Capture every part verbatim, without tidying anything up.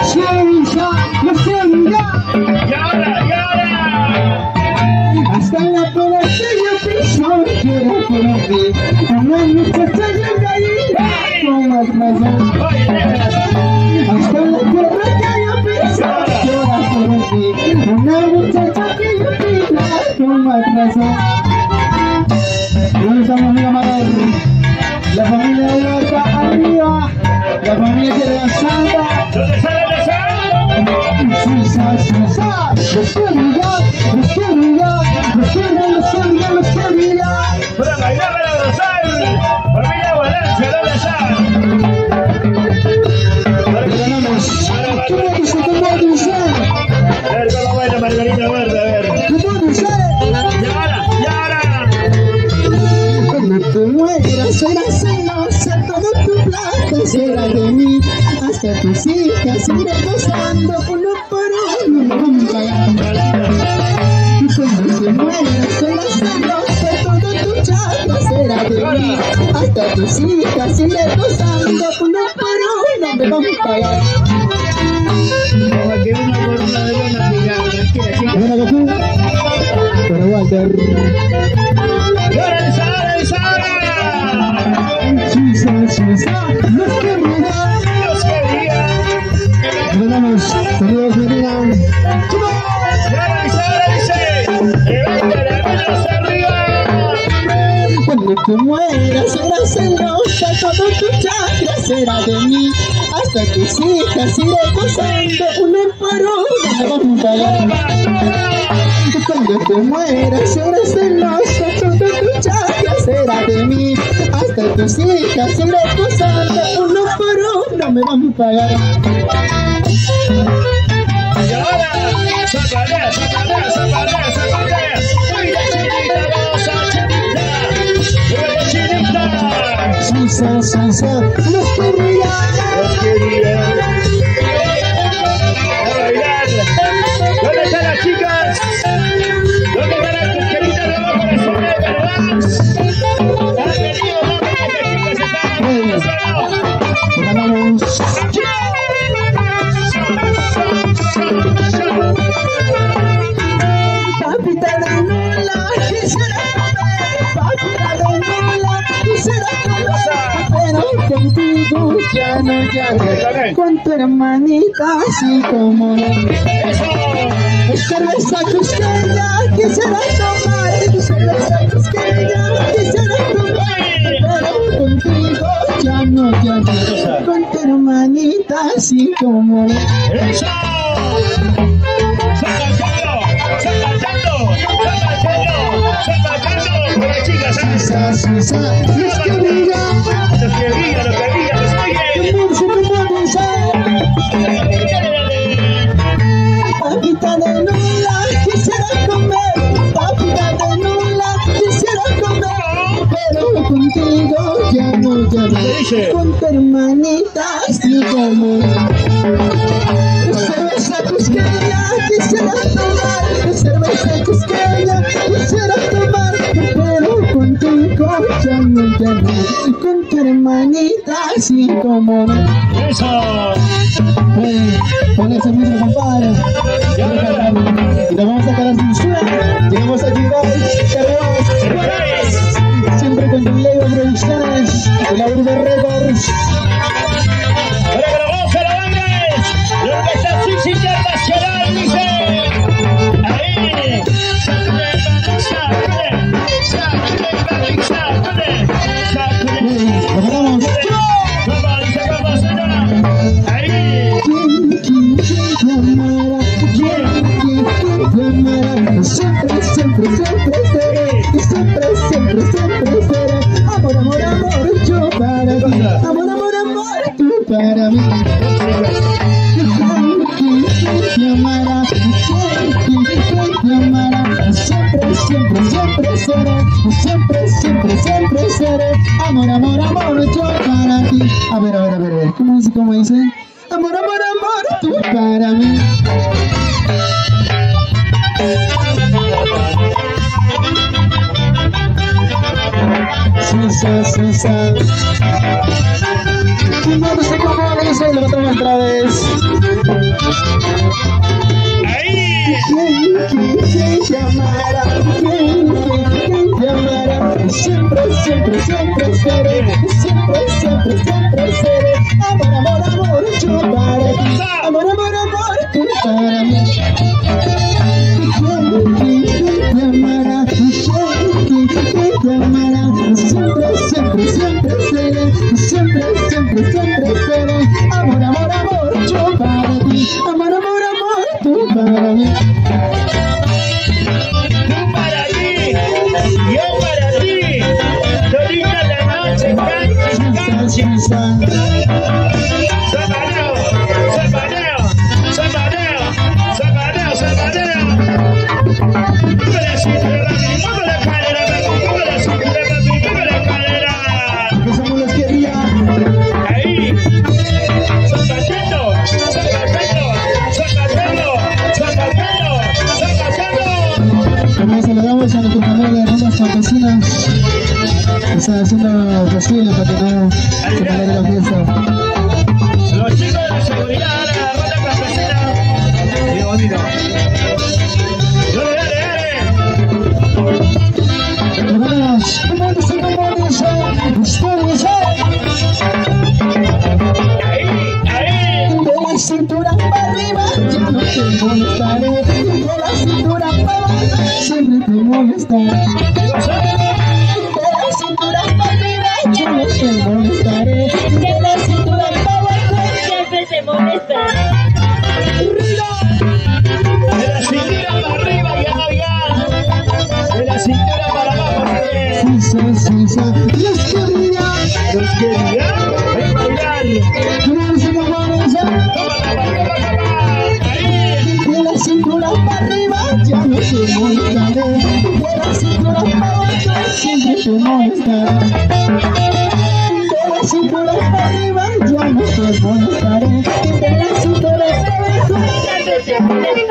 Suiza, la Florida. Y ahora, y ahora. Hasta la pobreza yo pensaba que era por mí. Una muchacha llega ahí con más razón. Hasta la pobreza yo pensaba que era por mí. Una muchacha que yo pensaba con más razón. ¿Dónde estamos, mi amador? La familia de la está arriba. La familia de la santa. ¿Dónde sale la sal? Suiza, Suiza, los Florida, los Florida, los Florida, los Florida, los Florida. Para bailar la sal. Familia Guadalupe, la sal. Ganamos. ¿Cómo dice? ¿Cómo dice? A ver, ¿cómo baila Margarita Verde? A ver. ¿Cómo dice? Y ahora, y ahora. Cuando te mueras serás celosa, toda tu plata será de mí. Hasta tus hijas iré gozando uno por uno, nunca. Y cuando te mueras serás celosa, toda tu chata será de mí. Hasta tus hijas iré gozando uno por uno, me van a pagar. Como que una por una de una amiga. Tranquila, chica. Bueno, que tú, pero Walter. Y ahora el Sahara, el Sahara. Suiza, Suiza, los que miran. Dios quería. Ganamos, saludos, miran. Y ahora el Sahara dice. Levanta las manos arriba. Cuando te mueras serás celosa, todo tu chakra será de mí. Hasta tus hijas iré gozando uno por uno, me van a pagar. Cuando te mueras serás celosa, todo tu chakra será de mí. Hasta tus hijas iré gozando uno por uno, me van a pagar. Y ahora, zapalea, zapalea, zapalea, zapalea. Muy bien, chinita, vamos a chinita. Muy bien, chinita. Suiza, Suiza, los quería. Los quería. A bailar. ¿Dónde están las chicas? ¿Dónde están las queridas de abajo de su verdad? Han venido, no creo que chicas están. Ganamos. Papita de Nula, quisiera comer. Papita de Nula, quisiera comer. Pero contigo ya no, ya no. Con tu hermanita así como no. Cerveza cusqueña, quisiera tomar. Cerveza cusqueña, quisiera tomar. Pero contigo ya no, ya no. Con tu hermanita así como no. ¡Eso! ¡Zapatando! ¡Zapatando! ¡Zapatando! ¡Zapatando! Con las chicas, Suiza, Suiza, los que brillan. los que brillan, los que brillan, los Papita de Nula, quisiera comer. Papita de Nula, quisiera comer. Pero contigo ya no, ya no. Con tu hermanita así como cerveza cusqueña, quisiera tomar. Cerveza cusqueña, quisiera tomar. Pero contigo ya no, ya no. Con tu hermanita así como no. ¡Eso! Eh, Con ese mismo compadre. Y nos vamos a sacar sin suerte. Llegamos a Chicago. Siempre con tu Lego Producciones. De la Urbe Records. ¡Para que lo goce la banda! ¡Lo que está Suiza Internacional, dice! ¡Ahí! ¡Sácale, sácale! ¡Sácale, sácale! ¡Sácale! Nos vamos. ¡Vamos, dice, vamos, señora! ¡Ahí! ¿Quién, quién te amará? ¿Quién, quién, quién te amará? Siempre, siempre, siempre seré. Siempre, siempre, siempre seré. Amor, amor, amor, yo para ti. Amor, amor, amor, tú para mí. ¿Quién, quién te amará? ¿Quién, quién, quién te amará? Siempre, siempre, siempre seré. Siempre, siempre, siempre seré. Amor, amor, amor, yo para ti. A ver, a ver, a ver, a ver. ¿Cómo dice? ¿Cómo dice? Amor, amor, amor, tú para mí. Suiza, Suiza. Y no sé cómo dice, lo otra vez. cocina está haciendo posible para que no se pare la fiesta. Los chicos de la seguridad ahora agarran la cocina. Qué bonito. Dale, dale, dale. Hermanos, ¿cómo dice, cómo dice? Ustedes Ahí, ahí. de la cintura para arriba, ya no te molestaré. De la cintura para abajo, siempre te molestaré. ¿Qué pasó? De la cintura para arriba, ya no te molestaré. De la cintura para abajo, Siempre te molesta. De la cintura para arriba, ya, ya. De la cintura para abajo, ¿qué? sí, sí, sí, los quería. Los que dirán, ven bailar. ¿Cómo dice, cómo dice? Toma, toma, toma, toma. Ahí. De la cintura para arriba, ya no te molestaré. De la cintura para abajo, siempre te molestaré. De la cintura para arriba, ya no te molestaré. De la cintura para abajo, Siempre te molesta.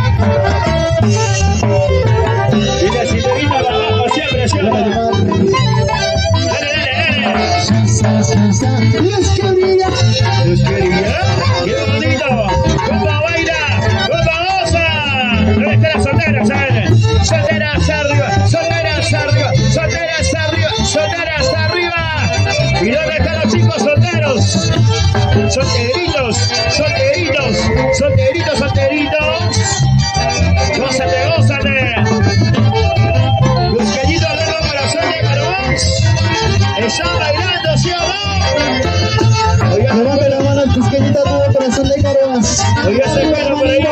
Y la cinturita para abajo, siempre, siempre. Dale, dale, dale. salsa, salsa, los quería. Los quería. ¡Qué bonito! ¿Cómo baila? ¿Cómo goza? ¿Dónde están las solteras? ¿Saben? Solteras arriba, solteras arriba, solteras arriba, solteras arriba. ¿Y dónde están los chicos solteros? Solteritos, solteritos, solteritos, solteritos. Gózate, gózate. Los queridos de los corazón de carbón. Están bailando, ¿sí o no? Oiga, Levante la mano, Cusqueñita, todo corazón de caronas. oiga ese perro por ahí.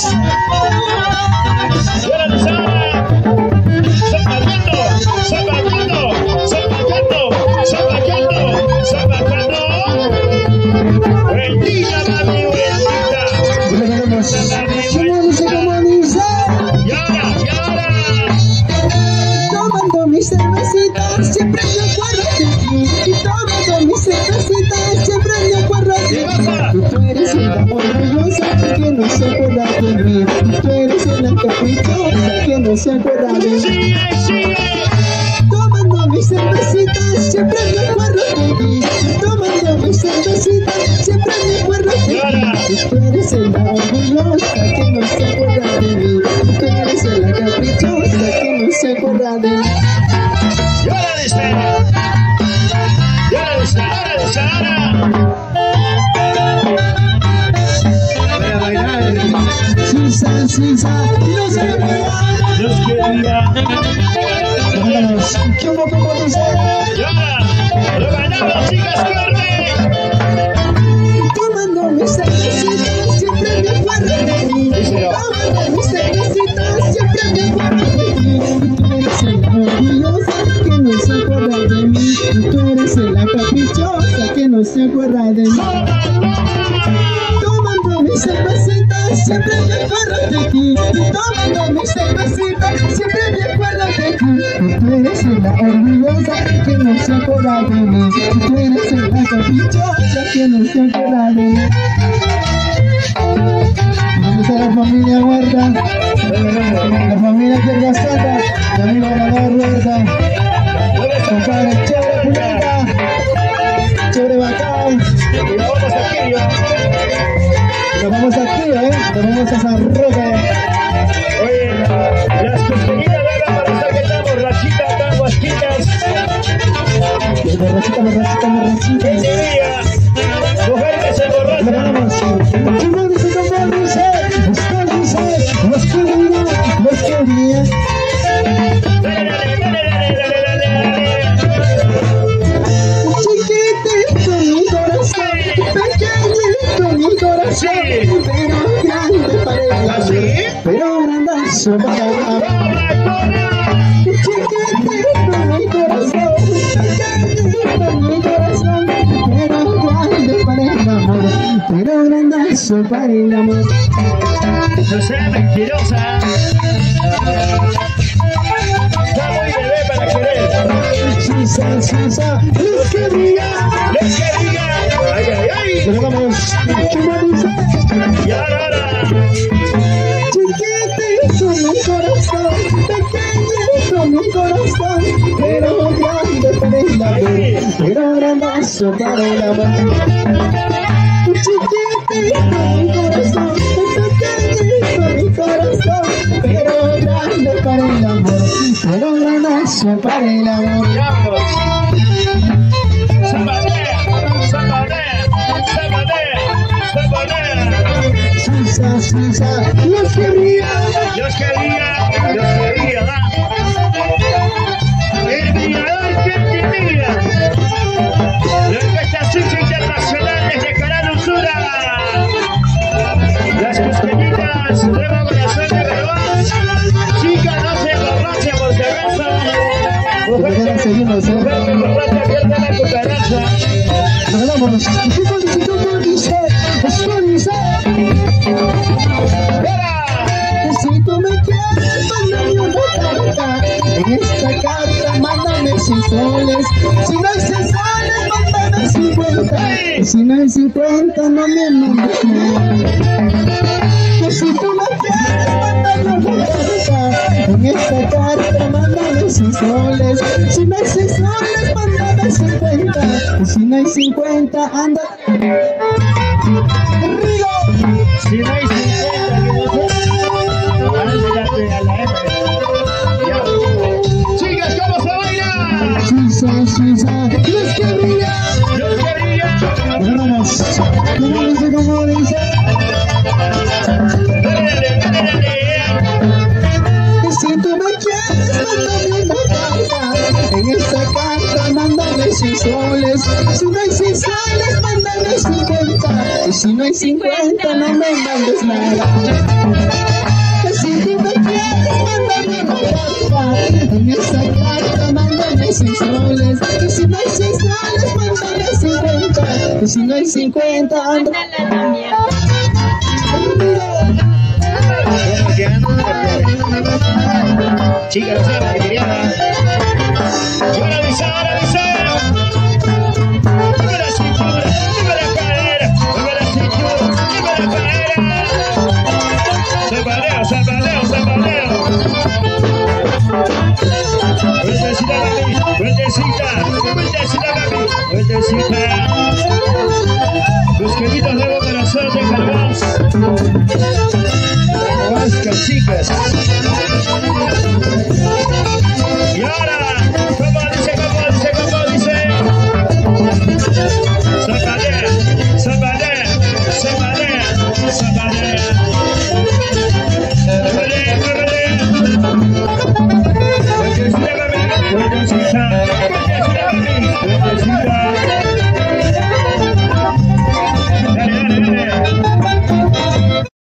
Y ahora nos habla. Zapatando, zapatando, zapatando, zapatando, zapatando. Bendita, mami, bendita. ¿Cómo dice, cómo dice? Y ahora, y ahora. Tomando mis cervecitas, siempre me acuerdo de ti. Y tomando mis cervecitas, siempre me acuerdo de ¿Qué ti. pasa? Tú eres una orgullosa que no se acuerda de mí. Tú eres una caprichosa que no se acuerda de mí. Sigue, sigue. Tomando mis cervecitas, siempre me acuerdo de ti. Tomando mis cervecitas, siempre me acuerdo de ti. Tú eres la orgullosa que no se acuerda de mí. Tú eres la caprichosa que no se acuerda de mí. Y ahora dice. Y ahora dice, ahora dice, ahora. Para bailar. Susa, Susa, no se vea. Los quería. Vámonos, ¿cómo, cómo dice? Y ahora. Lo ganamos, chicas, fuerte. Tomando mis cervecitas, siempre me acuerdo de ti. Tomando mis cervecitas, siempre me acuerdo de ti. Tú eres la orgullosa que no se acuerda de mí. Tú eres la caprichosa que no se acuerda de mí. Tomando mis cervecitas, siempre me acuerdo de ti. Tomando mis cervecitas, siempre me acuerdo de ti. Tú eres la orgullosa que no se acuerda de mí. Tú eres la caprichosa que no se acuerda de mí. ¿Dónde está la familia Huerta? La familia Tierra Santa, mi amigo Ganador Huerta, compadre Chévere Pulenta, Chévere Bacán. Y nos vamos aquí, yo. Nos vamos aquí, ¿eh? Nos vamos a San Roque. Oye, las cosquillitas de la pareja que están borrachitas, están guasquitas. Borrachita, borrachita, borrachita. ¿Quién diría? Mujer que se Nos borracha. vamos. ¿Cómo dice, cómo dice? Los dice, los quería, los quería. Dale, dale, dale, dale, dale, dale, dale. Chiquitito mi corazón, pequeñito mi corazón, pero grande para el ¿Ah, sí? pero grandazo para el chiquitito mi corazón, pequeñito mi corazón, pero grande para el amor, pero grandazo para el amor. No sea mentirosa. Está muy bebé para querer. Susa, Susa, los quería. Les quería. Ay, ay, ay. Nos vamos. ¿Cómo dice? Y ahora, ahora. Chiquitito mi corazón, pequeñito mi corazón, pero granazo para el amor. Chiquitito mi corazón, pequeñito mi corazón, pero grande para el amor, pero granazo para el amor. Sabanea, sabanea, sabanea, sabanea. Susa, Susa, los quería, Dios quería, Dios quería, ¿va? El mirador que tenía. La Orquesta Susa Internacional desde Canal Usura. Las cosquillitas, nuevo corazón de Garbanz. Chica, no se emborrache por cerveza. Mujer, seguimos, mujer que emborracha, pierde la cucaracha. vámonos. ¿Cómo dice? ¿Cómo dice? ¿Cómo dice? Si tú me quieres, mándame una carta. En esta carta mándame seis soles. Si no hay seis soles, mándame cincuenta. Y si no hay cincuenta, no me mandes nada. Si tú me quieres, mándame una carta. En esta carta mándame seis soles. Si no hay seis soles, mándame cincuenta. Y si no hay cincuenta, anda. Si no hay cincuenta, ándate a la F. Chicas, ¿cómo se baila? Susa, Susa, los quería. Dios quería. Vámonos. ¿Cómo dice? ¿Cómo dice? Dale, dale, dale. Si tú me quieres, mándame una carta. En esta carta mándame seis soles. Si no hay seis soles, mándame cincuenta. Y si no hay cincuenta, no me mandes nada. Si tú me quieres, mándame una carta. En esta carta mándame seis soles. Y si no hay seis soles, mándame cincuenta. Y si no hay cincuenta, anda. Chicas, no sean malcriadas. Y ahora avisa, ahora avisa. Mueve la cintura, mueve la cadera, mueve la cintura, mueve la cadera. Zapaleo, zapaleo, zapaleo. Vueltecita, mami, vueltecita, vueltecita, mami, vueltecita. Los queridos nuevo corazón de Garbanz. Vasca, chicas.